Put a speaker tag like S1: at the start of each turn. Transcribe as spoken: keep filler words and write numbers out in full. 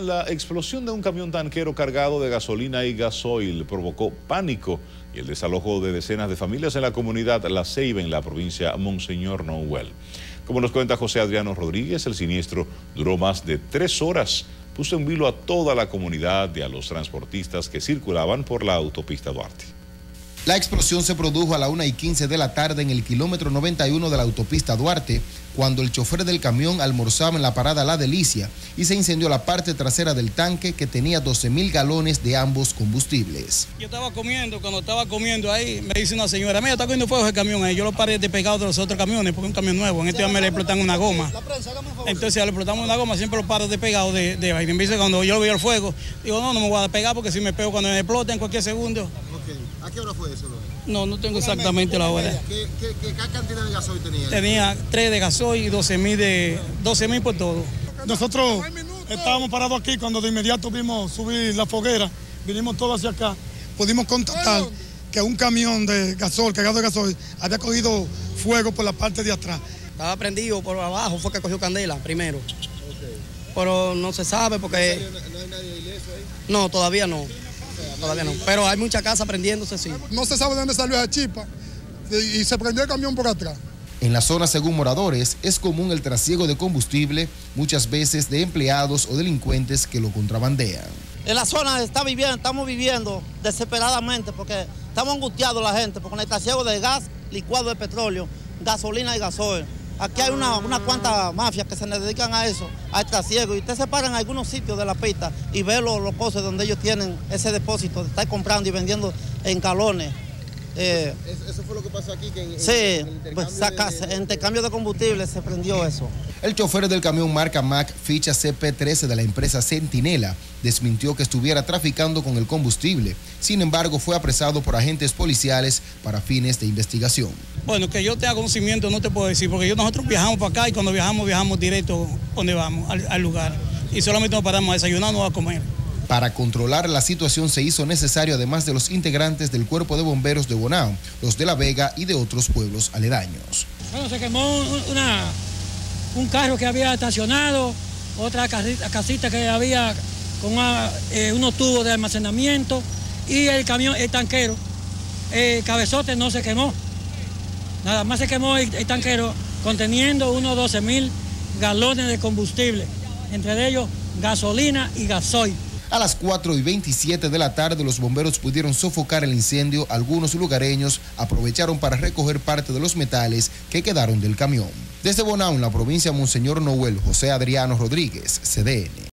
S1: La explosión de un camión tanquero cargado de gasolina y gasoil provocó pánico y el desalojo de decenas de familias en la comunidad La Ceiba, en la provincia Monseñor Noel. Como nos cuenta José Adriano Rodríguez, el siniestro duró más de tres horas. Puso en vilo a toda la comunidad y a los transportistas que circulaban por la autopista Duarte.
S2: La explosión se produjo a la una y quince de la tarde en el kilómetro noventa y uno de la autopista Duarte, cuando el chofer del camión almorzaba en la parada La Delicia y se incendió la parte trasera del tanque que tenía doce mil galones de ambos combustibles.
S3: Yo estaba comiendo, cuando estaba comiendo ahí, me dice una señora, mira, está cogiendo fuego el camión ahí. Yo lo paré despegado de los otros camiones porque es un camión nuevo. En este día me le explotan una goma. Entonces al explotarme una goma siempre lo paro despegado de, de ahí. Me dice, cuando yo veo el fuego, digo, no, no me voy a despegar porque si me pego cuando me explota en cualquier segundo.
S4: Okay. ¿A qué hora fue eso?
S3: No, no tengo exactamente la hora.
S4: ¿Qué, qué, qué cantidad de gasoil tenía?
S3: Tenía tres de gasoil y doce mil de doce mil por todo.
S5: Nosotros estábamos parados aquí cuando de inmediato vimos subir la foguera, vinimos todos hacia acá, pudimos constatar que un camión de gasoil, cargado de gasoil, había cogido fuego por la parte de atrás.
S6: Estaba prendido por abajo, fue que cogió candela primero.
S4: Okay.
S6: Pero no se sabe porque...
S4: ¿No hay nadie ileso ahí?
S6: No, todavía no. Todavía no, pero hay mucha casa prendiéndose, sí.
S5: No se sabe de dónde salió esa chispa y se prendió el camión por atrás.
S2: En la zona, según moradores, es común el trasiego de combustible, muchas veces de empleados o delincuentes que lo contrabandean.
S6: En la zona está viviendo, estamos viviendo desesperadamente porque estamos angustiados la gente, porque con el trasiego de gas, licuado de petróleo, gasolina y gasoil. Aquí hay una, una cuantas mafias que se dedican a eso, al trasiego, y usted se para en algunos sitios de la pista y ve los, los pozos donde ellos tienen ese depósito de estar comprando y vendiendo en galones.
S4: Eh, ¿Eso fue lo que pasó aquí? Que en,
S6: sí,
S4: en el intercambio,
S6: pues saca,
S4: de, de...
S6: intercambio de combustible se prendió eso.
S2: El chofer del camión marca Mack, ficha C P trece de la empresa Centinela, desmintió que estuviera traficando con el combustible. Sin embargo, fue apresado por agentes policiales para fines de investigación.
S3: Bueno, que yo tenga conocimiento no te puedo decir, porque yo, nosotros viajamos para acá y cuando viajamos, viajamos directo donde vamos, al, al lugar. Y solamente nos paramos a desayunar o a comer.
S2: Para controlar la situación se hizo necesario, además de los integrantes del Cuerpo de Bomberos de Bonao, los de La Vega y de otros pueblos aledaños.
S7: Bueno, se quemó una, un carro que había estacionado, otra casita, casita que había con una, eh, unos tubos de almacenamiento y el camión, el tanquero, el cabezote no se quemó. Nada más se quemó el, el tanquero conteniendo unos doce mil galones de combustible, entre ellos gasolina y gasoil.
S2: A las cuatro y veintisiete de la tarde, los bomberos pudieron sofocar el incendio. Algunos lugareños aprovecharon para recoger parte de los metales que quedaron del camión. Desde Bonao, en la provincia de Monseñor Noel, José Adriano Rodríguez, C D N.